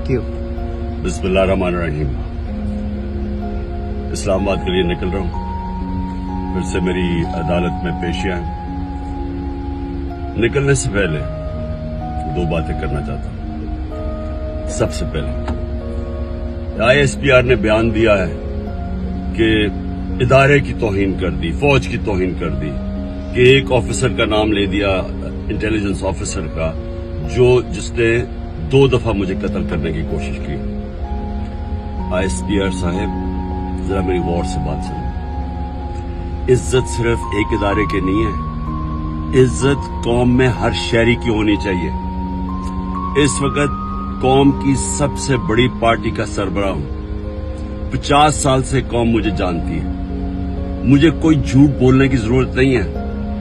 you. बिस्मिल्लाहिर्रहमानिर्रहीम। इस्लामाबाद के लिए निकल रहा हूं। फिर से मेरी अदालत में पेशियां हैं। निकलने से पहले दो बातें करना चाहता हूं। सबसे पहले ISPR ने बयान दिया है कि इदारे की तौहीन कर दी, फौज की तौहीन कर दी, कि एक ऑफिसर का नाम ले दिया, इंटेलिजेंस ऑफिसर का, जिसने 2 दफा मुझे कत्ल करने की कोशिश की। ISPR साहब, जरा मेरी गौर से बात सुनो। इज्जत सिर्फ एक इदारे की नहीं है, इज्जत कौम में हर शहरी की होनी चाहिए। इस वक्त कौम की सबसे बड़ी पार्टी का सरबराह हूं। 50 साल से कौम मुझे जानती है। मुझे कोई झूठ बोलने की जरूरत नहीं है।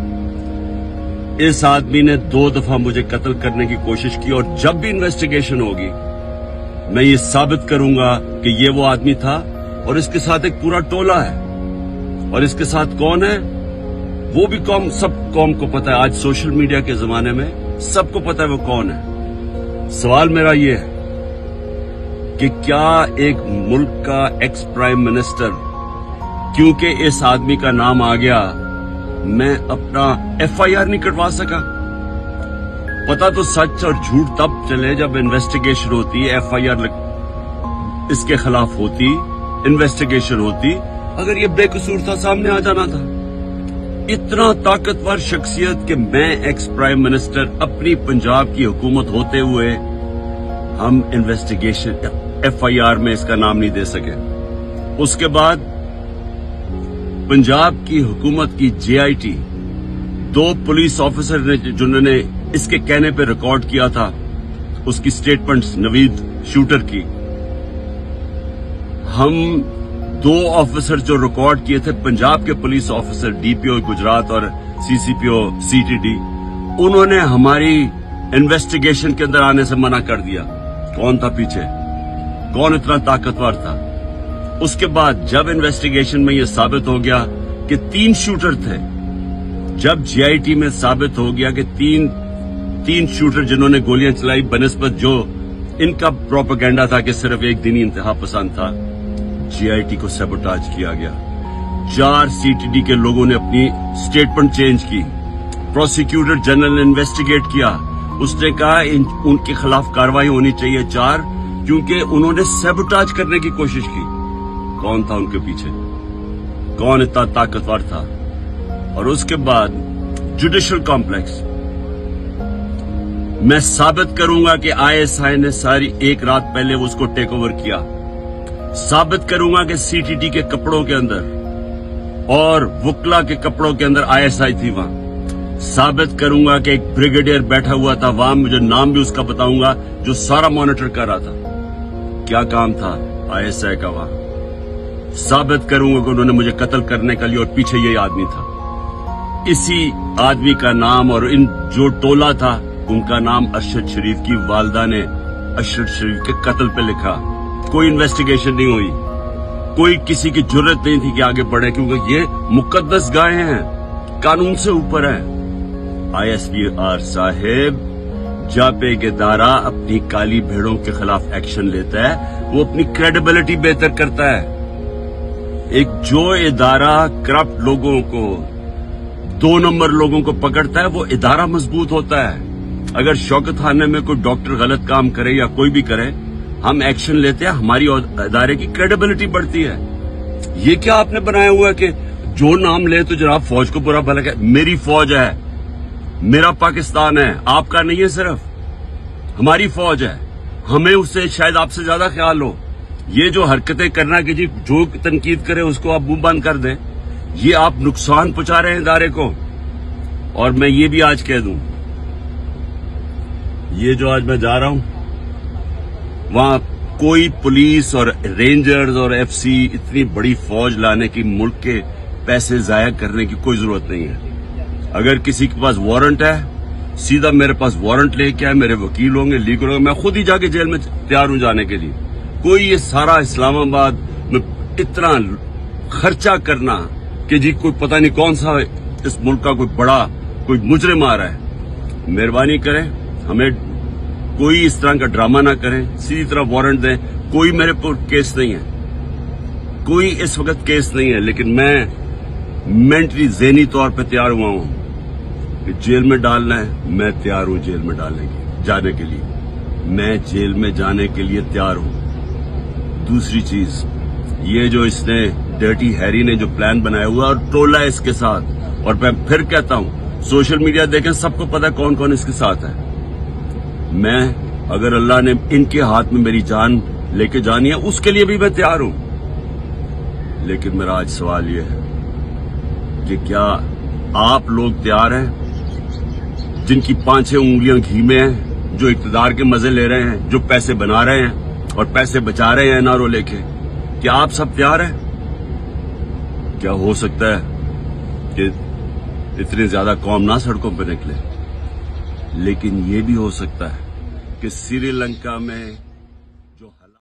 इस आदमी ने 2 दफा मुझे कत्ल करने की कोशिश की, और जब भी इन्वेस्टिगेशन होगी मैं ये साबित करूंगा कि ये वो आदमी था, और इसके साथ एक पूरा टोला है। और इसके साथ कौन है वो भी सब कौम को पता है। आज सोशल मीडिया के जमाने में सबको पता है वो कौन है। सवाल मेरा ये है कि क्या एक मुल्क का एक्स प्राइम मिनिस्टर, क्योंकि इस आदमी का नाम आ गया, मैं अपना FIR नहीं कटवा सका? पता तो सच और झूठ तब चले जब इन्वेस्टिगेशन होती, FIR इसके खिलाफ होती, इन्वेस्टिगेशन होती। अगर ये बेकसूर था, सामने आ जाना था। इतना ताकतवर शख्सियत कि मैं एक्स प्राइम मिनिस्टर, अपनी पंजाब की हुकूमत होते हुए हम इन्वेस्टिगेशन FIR में इसका नाम नहीं दे सके। उसके बाद पंजाब की हुकूमत की JIT, 2 पुलिस ऑफिसर ने जिन्होंने इसके कहने पे रिकॉर्ड किया था उसकी स्टेटमेंट्स, नवीद शूटर की, हम 2 ऑफिसर जो रिकॉर्ड किए थे, पंजाब के पुलिस ऑफिसर DPO गुजरात और CCPO CTD, उन्होंने हमारी इन्वेस्टिगेशन के अंदर आने से मना कर दिया। कौन था पीछे? कौन इतना ताकतवर था? उसके बाद जब इन्वेस्टिगेशन में यह साबित हो गया कि 3 शूटर थे, जब JIT में साबित हो गया कि तीन शूटर जिन्होंने गोलियां चलाई, बनिस्बत जो इनका प्रोपेगेंडा था कि सिर्फ एक दिन ही इंतहा पसंद था, JIT को सैबोटाज किया गया। 4 CTD के लोगों ने अपनी स्टेटमेंट चेंज की। प्रोसिक्यूटर जनरल ने इन्वेस्टिगेट किया, उसने कहा उनके खिलाफ कार्रवाई होनी चाहिए 4, क्योंकि उन्होंने सैबोटाज करने की कोशिश की। कौन था उनके पीछे? कौन इतना ताकतवर था? और उसके बाद जुडिशल कॉम्प्लेक्स, मैं साबित करूंगा कि ISI ने सारी एक रात पहले उसको टेक ओवर किया। साबित करूंगा कि CTD के कपड़ों के अंदर और वुकला के कपड़ों के अंदर ISI थी वहां। साबित करूंगा कि एक ब्रिगेडियर बैठा हुआ था वहां, मुझे नाम भी उसका बताऊंगा, जो सारा मॉनिटर कर रहा था। क्या काम था ISI का वहां? साबित करूंगा कि उन्होंने मुझे कत्ल करने के लिए, और पीछे ये आदमी था। इसी आदमी का नाम और इन जो टोला था उनका नाम अरशद शरीफ की वालदा ने अरशद शरीफ के कत्ल पे लिखा। कोई इन्वेस्टिगेशन नहीं हुई, कोई किसी की जुर्रत नहीं थी कि आगे बढ़े, क्योंकि ये मुकद्दस गायें हैं, कानून से ऊपर हैं। ISPR साहेब, जब एक इदारा अपनी काली भेड़ों के खिलाफ एक्शन लेता है, वो अपनी क्रेडिबिलिटी बेहतर करता है। एक जो इदारा करप्ट लोगों को, 2 नंबर लोगों को पकड़ता है, वो इदारा मजबूत होता है। अगर शौकत खाने में कोई डॉक्टर गलत काम करे या कोई भी करे, हम एक्शन लेते हैं, हमारी इदारे की क्रेडिबिलिटी बढ़ती है। ये क्या आपने बनाया हुआ है कि जो नाम ले तो जनाब फौज को बुरा भला कहे? मेरी फौज है, मेरा पाकिस्तान है, आपका नहीं है, सिर्फ हमारी फौज है। हमें उससे शायद आपसे ज्यादा ख्याल हो। ये जो हरकतें करना कि जी जो तनकीद करे उसको आप मुंह बंद कर दें, ये आप नुकसान पहुंचा रहे हैं इदारे को। और मैं ये भी आज कह दूं, ये जो आज मैं जा रहा हूं, वहां कोई पुलिस और रेंजर्स और FC इतनी बड़ी फौज लाने की, मुल्क के पैसे जाया करने की कोई जरूरत नहीं है। अगर किसी के पास वारंट है, सीधा मेरे पास वारंट लेके आए, मेरे वकील होंगे, लीगल होंगे, मैं खुद ही जाके जेल में तैयार हूं जाने के लिए। कोई ये सारा इस्लामाबाद में इतना खर्चा करना कि जी कोई पता नहीं कौन सा इस मुल्क का कोई बड़ा कोई मुजरिम आ रहा है, मेहरबानी करें, हमें कोई इस तरह का ड्रामा ना करें, सीधी तरह वारंट दें। कोई मेरे पर केस नहीं है, कोई इस वक्त केस नहीं है, लेकिन मैं मेंटली ज़हनी तौर पे तैयार हुआ हूं कि जेल में डालना है, मैं तैयार हूं जेल में जाने के लिए, मैं जेल में जाने के लिए तैयार हूं। दूसरी चीज, ये जो इसने डर्टी हैरी ने जो प्लान बनाया हुआ और टोला है इसके साथ, और मैं फिर कहता हूं सोशल मीडिया देखें, सबको पता है कौन कौन इसके साथ है। मैं, अगर अल्लाह ने इनके हाथ में मेरी जान लेके जानी है, उसके लिए भी मैं तैयार हूं। लेकिन मेरा आज सवाल यह है कि क्या आप लोग तैयार हैं, जिनकी 5-6 उंगलियां घी में हैं, जो इक्तदार के मजे ले रहे हैं, जो पैसे बना रहे हैं और पैसे बचा रहे हैं एनआरओ लेके, क्या आप सब तैयार हैं? क्या हो सकता है कि इतनी ज्यादा कौम ना सड़कों पर निकले, लेकिन ये भी हो सकता है कि श्रीलंका में